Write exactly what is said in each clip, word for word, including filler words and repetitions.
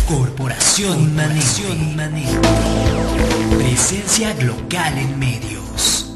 Corporación Inmanente. Presencia local en medios.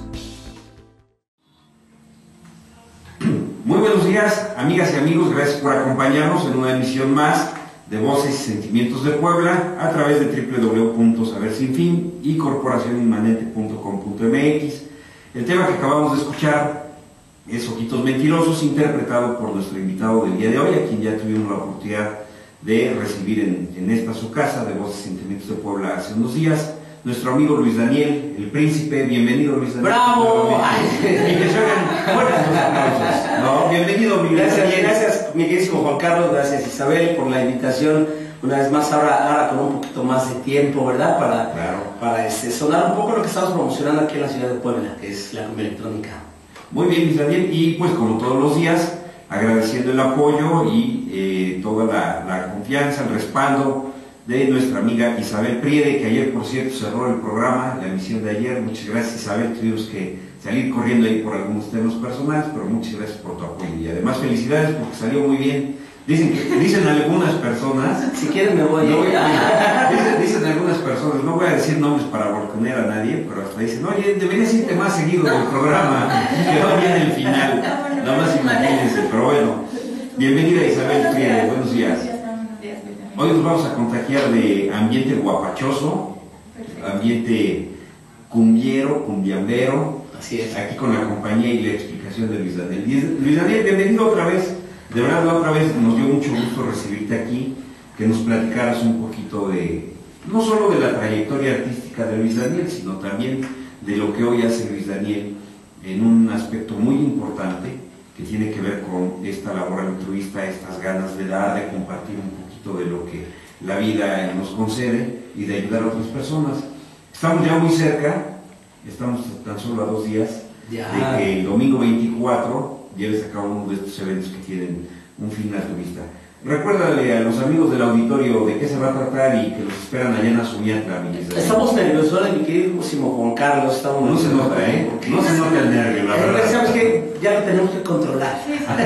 Muy buenos días, amigas y amigos. Gracias por acompañarnos en una emisión más de Voces y Sentimientos de Puebla a través de doble u doble u doble u punto saber sin fin y corporación inmanente punto com punto m x. El tema que acabamos de escuchar es Ojitos Mentirosos, interpretado por nuestro invitado del día de hoy, a quien ya tuvimos la oportunidad de recibir en, en esta su casa de Voces y Sentimientos de Puebla hace unos días, nuestro amigo Luis Daniel, el príncipe. Bienvenido, Luis Daniel. ¡Bravo! Y que se oigan fuertes los aplausos. No, bienvenido, mi Gracias, Daniel. gracias, mi queridísimo Juan Carlos, gracias Isabel por la invitación. Una vez más, ahora, ahora con un poquito más de tiempo, ¿verdad? Para, Claro. para este, sonar un poco lo que estamos promocionando aquí en la ciudad de Puebla, que es la cumbia electrónica. Muy bien, Luis Daniel, y pues como todos los días, agradeciendo el apoyo y eh, toda la, la confianza, el respaldo de nuestra amiga Isabel Priede, que ayer, por cierto, cerró el programa, la emisión de ayer. Muchas gracias, Isabel. Tuvimos que salir corriendo ahí por algunos temas personales, pero muchas gracias por tu apoyo. Y además, felicidades porque salió muy bien. Dicen, que, dicen algunas personas... Si quieren me voy. No voy a, dicen, dicen algunas personas, no voy a decir nombres para balconear a nadie, pero hasta dicen, oye, deberías irte más seguido del programa, que va bien el final. Nada más imagínense, pero bueno. Bienvenida, Isabel Priede, buenos días. Hoy nos vamos a contagiar de ambiente guapachoso, ambiente cumbiero, cumbiambero. Así es. Aquí con la compañía y la explicación de Luis Daniel. Luis Daniel, bienvenido otra vez. De verdad, la otra vez nos dio mucho gusto recibirte aquí, que nos platicaras un poquito de, no solo de la trayectoria artística de Luis Daniel, sino también de lo que hoy hace Luis Daniel en un aspecto muy importante que tiene que ver con esta labor altruista, estas ganas de dar, de compartir un poquito de lo que la vida nos concede y de ayudar a otras personas. Estamos ya muy cerca, estamos tan solo a dos días Ya. de que el domingo veinticuatro lleves a cabo uno de estos eventos que tienen un fin altruista. Recuérdale a los amigos del auditorio de qué se va a tratar y que los esperan allá en Azuñatla, mi Isabel. Estamos nerviosos, mi queridísimo Juan Carlos. Estamos No se nota, ¿eh? No se nota el nervio, la verdad. ¿Sabes qué? Ya lo tenemos que controlar.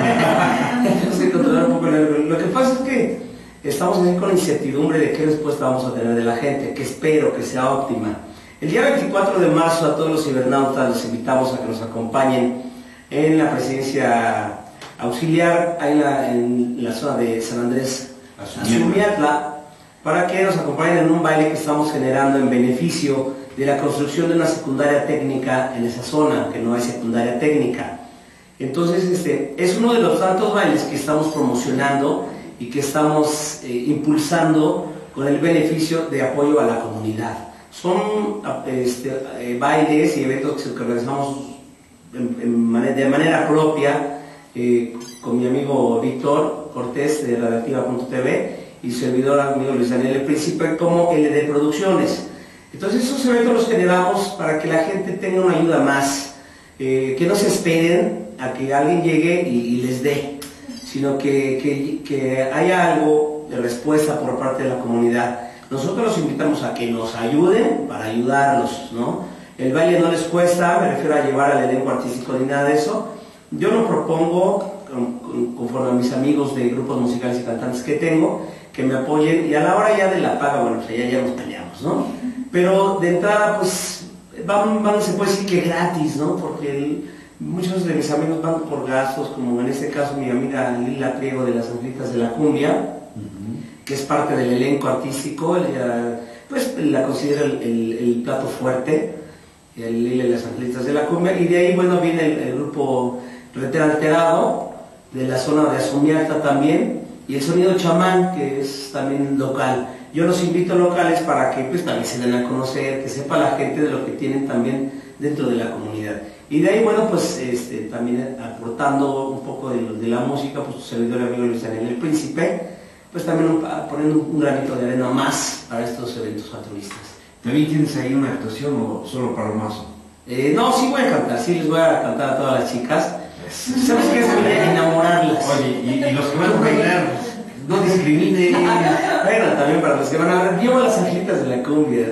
Tenemos que controlar un poco el nervio. Lo que pasa es que estamos así con la incertidumbre de qué respuesta vamos a tener de la gente, que espero que sea óptima. El día veinticuatro de marzo a todos los cibernautas los invitamos a que nos acompañen en la presidencia auxiliar, ahí en la, en la zona de San Andrés Azuñatla, para que nos acompañen en un baile que estamos generando en beneficio de la construcción de una secundaria técnica en esa zona, que no hay secundaria técnica. Entonces, este, es uno de los tantos bailes que estamos promocionando y que estamos eh, impulsando con el beneficio de apoyo a la comunidad. Son este, eh, bailes y eventos que organizamos en, en, de manera propia, eh, con mi amigo Víctor Cortés de Radioactiva punto t v y su servidor amigo Luis Daniel el Príncipe como L D Producciones. Entonces esos eventos los generamos para que la gente tenga una ayuda más, eh, que no se esperen a que alguien llegue y, y les dé, sino que, que, que haya algo de respuesta por parte de la comunidad. Nosotros los invitamos a que nos ayuden para ayudarlos, ¿no? El baile no les cuesta, me refiero a llevar al elenco artístico ni nada de eso. Yo lo propongo conforme a mis amigos de grupos musicales y cantantes que tengo, que me apoyen, y a la hora ya de la paga, bueno, pues ya, ya nos peleamos, ¿no? Pero de entrada, pues, van, van, se puede decir que gratis, ¿no? Porque el, muchos de mis amigos van por gastos, como en este caso mi amiga Lila Priego de las Anglitas de la Cumbia, uh-huh. que es parte del elenco artístico, ella, pues la considera el, el, el plato fuerte, el Lila de las Anglitas de la Cumbia, y de ahí, bueno, viene el, el grupo Retén Alterado, de la zona de Azuñatla también, y el Sonido Chamán, que es también local. Yo los invito a locales para que pues también se den a conocer, que sepa la gente de lo que tienen también dentro de la comunidad. Y de ahí, bueno, pues este, también aportando un poco de, de la música, pues su servidor y amigo Luis Daniel el Príncipe, pues también un, poniendo un granito de arena más para estos eventos altruistas. ¿También tienes ahí una actuación o solo palomazo? Eh, no, sí voy a cantar, sí les voy a cantar a todas las chicas. ¿Sabes qué es? Enamorarlas. Oye, y, y los que van a bailar, no discriminen. Bueno, también para los que van a ver, llevo las anglitas de la cumbia.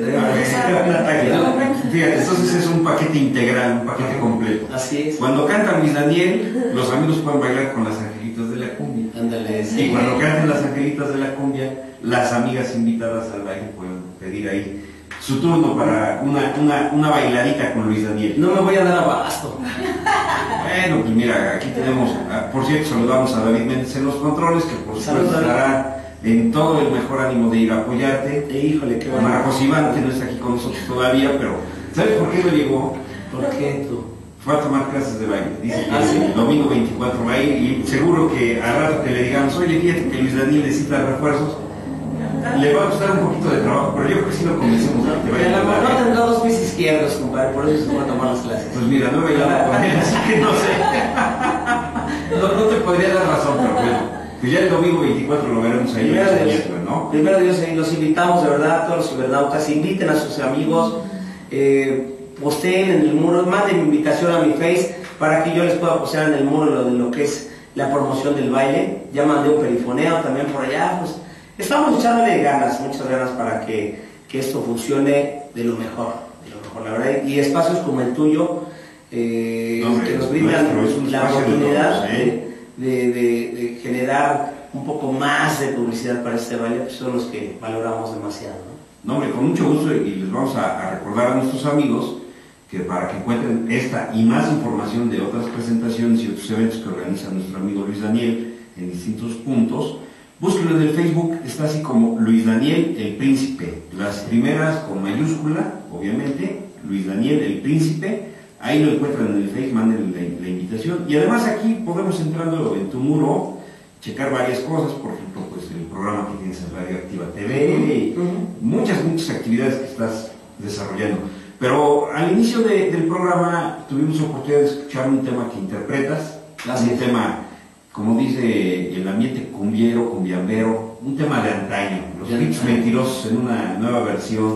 Fíjate, entonces es un paquete integral, un paquete completo. Así es. Cuando canta Luis Daniel, los amigos pueden bailar con las angelitas de la cumbia. Ándale, sí. Y cuando canten las angelitas de la cumbia, las amigas invitadas al baile pueden pedir ahí su turno para una, una, una bailadita con Luis Daniel. No me voy a dar abasto. Bueno, pues mira, aquí tenemos, por cierto, saludamos a David Méndez en los controles, que por supuesto estará en todo el mejor ánimo de ir a apoyarte. E, híjole, qué bueno. Marcos Iván, que no está aquí con nosotros todavía, pero ¿sabes por qué no llegó? ¿Por qué tú? Fue a tomar clases de baile. Dice que ¿Ah, sí? el domingo veinticuatro va a ir y seguro que al rato que le digamos, oye, fíjate que Luis Daniel necesita refuerzos, le va a costar un poquito de trabajo, pero yo creo que sí lo convencemos de que te vaya a ayudar. No tendrá dos pies izquierdos, compadre, por eso se van a tomar las clases. Pues mira, no he bailado con él, así que no sé. No, no te podría dar razón, pero bueno. Pues ya el domingo veinticuatro lo veremos ahí. Primero en Dios, Sierra, ¿no? primero Dios, eh, los invitamos de verdad, todos los cibernautas, inviten a sus amigos, eh, posteen en el muro, manden mi invitación a mi Face para que yo les pueda postear en el muro lo de lo que es la promoción del baile. Ya mandé un perifoneo también por allá, pues estamos echándole ganas, muchas ganas para que, que esto funcione de lo mejor, de lo mejor, la verdad. Y espacios como el tuyo, eh, no, que nos brindan nuestro, es un la espacio oportunidad de, todos, ¿eh? de, de, de, de generar un poco más de publicidad para este baile, pues son los que valoramos demasiado, ¿no? No, hombre, con mucho gusto, y les vamos a, a recordar a nuestros amigos que para que encuentren esta y más información de otras presentaciones y otros eventos que organiza nuestro amigo Luis Daniel en distintos puntos, búsquenlo en el Facebook, está así como Luis Daniel el Príncipe, las primeras con mayúscula, obviamente, Luis Daniel el Príncipe, ahí lo encuentran en el Facebook, manden la, la invitación, y además aquí podemos entrando en tu muro, checar varias cosas, por ejemplo, pues el programa que tienes en Radio Activa T V, y muchas, muchas actividades que estás desarrollando. Pero al inicio de, del programa tuvimos oportunidad de escuchar un tema que interpretas, Así un es. tema, como dice el ambiente cumbiero, cumbiambero, un tema de antaño, los De hits antaño. mentirosos en una nueva versión.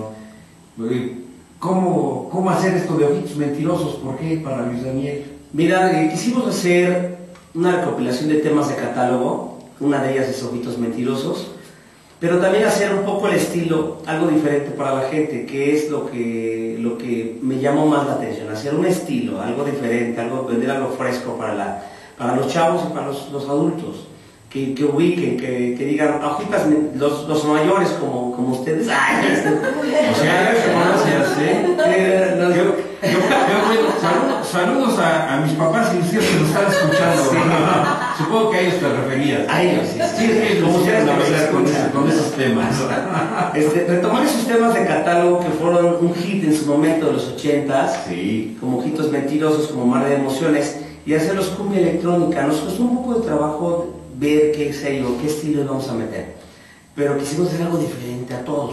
¿Cómo, cómo hacer esto de hits mentirosos? ¿Por qué para Luis Daniel? Mira, eh, quisimos hacer una recopilación de temas de catálogo, una de ellas es Ojitos Mentirosos, pero también hacer un poco el estilo, algo diferente para la gente, que es lo que, lo que me llamó más la atención, hacer un estilo, algo diferente, algo, vender algo fresco para, la, para los chavos y para los, los adultos, que, que ubiquen, que, que digan, hojitas, los, los mayores como, como ustedes, ¡ay! O sea, ya se conocen, ¿sí? Eh, los- Yo, yo, yo, bueno, saludos, saludos a, a mis papás y ustedes que nos están escuchando. Sí. Supongo que a ellos te referías. A ellos, sí, sí, Sí, sí, como como ustedes ustedes que nos bailar con, escuchan. ese- con esos temas. Este, retomar esos temas de catálogo que fueron un hit en su momento de los ochentas, Sí. como Ojitos Mentirosos, como Mar de Emociones, y hacerlos cumbia electrónica. Nos costó un poco de trabajo ver qué sello, qué estilo le vamos a meter, pero quisimos hacer algo diferente a todos.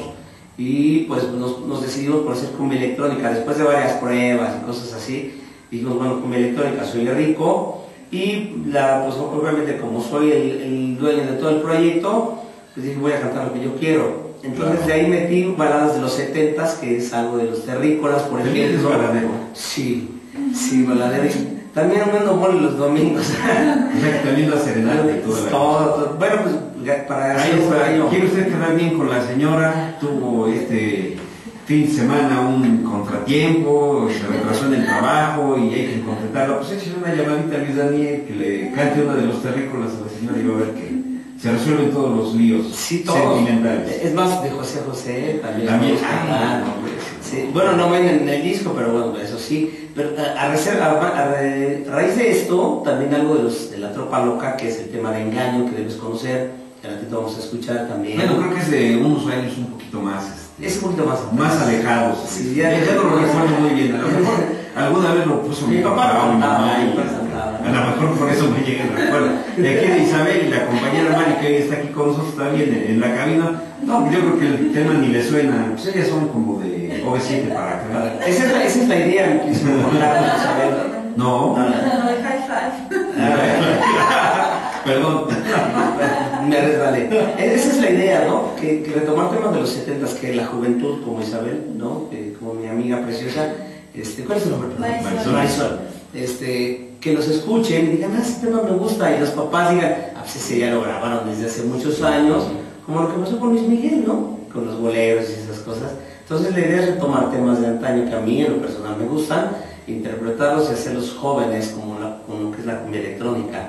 Y pues nos, nos decidimos por hacer cumbia electrónica, después de varias pruebas y cosas así, dijimos, bueno, cumbia electrónica, soy rico, y la, pues obviamente como soy el, el dueño de todo el proyecto, pues dije, voy a cantar lo que yo quiero. Entonces Claro. de ahí metí baladas de los setentas, que es algo de los terrícolas, por ¿También ejemplo. eres baladero? Sí, sí, baladero. También ando mole los domingos. O sea, que también la serenata y toda la Todo, todo. Bueno, pues ya para Ahí hacer un está. año. ¿Quiere usted quedar bien con la señora? Tuvo este fin de semana un contratiempo, se retrasó en el trabajo y hay que completarlo. Pues échale una llamadita a Luis Daniel, que le cante uno de los terrícolas a la señora y va a ver que se resuelven todos los líos Sí, todo. sentimentales. Es más, de José José también. También. Ah, no, hombre, sí. Bueno, no ven en el disco, pero bueno, eso sí. Pero a, a reser- a- a re- a raíz de esto, también algo de, los, de la tropa loca, que es el tema de engaño, que debes conocer, que al ratito vamos a escuchar también. Bueno, creo que es de unos años un poquito más, este, Es un poquito más. más alejados. Sí, ya, ya- ya no lo recuerdo muy bien. A lo mejor alguna vez lo puso mi Mi papá papá o mi cantaba, mamá. mi y papá cantaba. A lo mejor por eso me llega el recuerdo. De aquí de Isabel y la compañera Mari, que hoy está aquí con nosotros también en, en la cabina. No, yo creo que el tema ni le suena. Pues ellas son como de O V siete para acá. Esa es la, esa es la idea, mi querido Juan Isabel. No. Ah, No, de high five. Perdón. Me resbalé. Esa es la idea, ¿no? Que, que retomar temas de los setentas, que la juventud, como Isabel, ¿no? Que, como mi amiga preciosa, este, ¿cuál es su nombre? Marisol. Marisol. Este, que los escuchen y digan, ah, ese tema me gusta, y los papás digan, ah, pues ese ya lo grabaron desde hace muchos años, como lo que pasó con Luis Miguel, ¿no? Con los boleros y esas cosas. Entonces la idea es retomar temas de antaño que a mí en lo personal me gustan, interpretarlos y hacerlos jóvenes como, la, como lo que es la cumbia electrónica.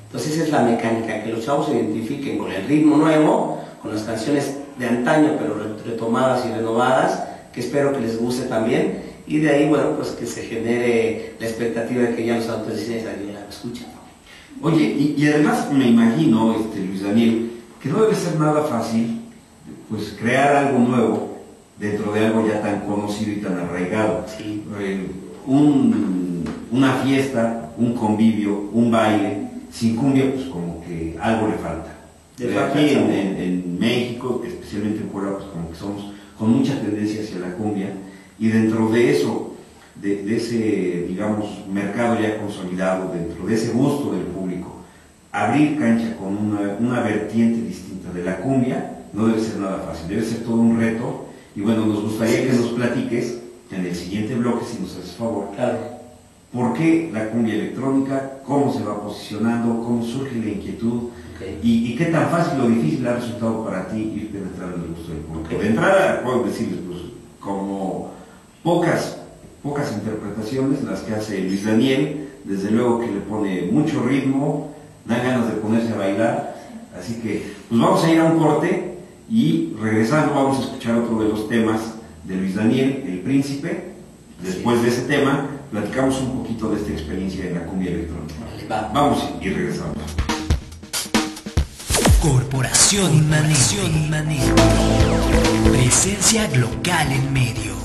Entonces esa es la mecánica, que los chavos se identifiquen con el ritmo nuevo, con las canciones de antaño pero retomadas y renovadas, que espero que les guste también, y de ahí, bueno, pues que se genere la expectativa de que ya los autores de cine la escuchan. Oye, y, y además me imagino, este, Luis Daniel, que no debe ser nada fácil pues crear algo nuevo dentro de algo ya tan conocido y tan arraigado. Sí. Eh, un, una fiesta, un convivio, un baile, sin cumbia, pues como que algo le falta. De eh, aquí en, en, en México, especialmente en Puebla, pues como que somos con mucha tendencia hacia la cumbia, y dentro de eso, de, de ese, digamos, mercado ya consolidado, dentro de ese gusto del público, abrir cancha con una, una vertiente distinta de la cumbia, no debe ser nada fácil, debe ser todo un reto, y bueno, nos gustaría que nos platiques en el siguiente bloque, si nos haces favor, claro, por qué la cumbia electrónica, cómo se va posicionando, cómo surge la inquietud, okay. y, y qué tan fácil o difícil ha resultado para ti ir penetrando en el gusto del público. Okay. De entrada, puedo decirles, pues, como pocas, pocas interpretaciones las que hace Luis Daniel, desde luego que le pone mucho ritmo, dan ganas de ponerse a bailar, así que pues vamos a ir a un corte y regresando vamos a escuchar otro de los temas de Luis Daniel, El Príncipe. Después de ese tema platicamos un poquito de esta experiencia de la cumbia electrónica. Va. Vamos y regresamos. Corporación Manejo. Presencia local en medios.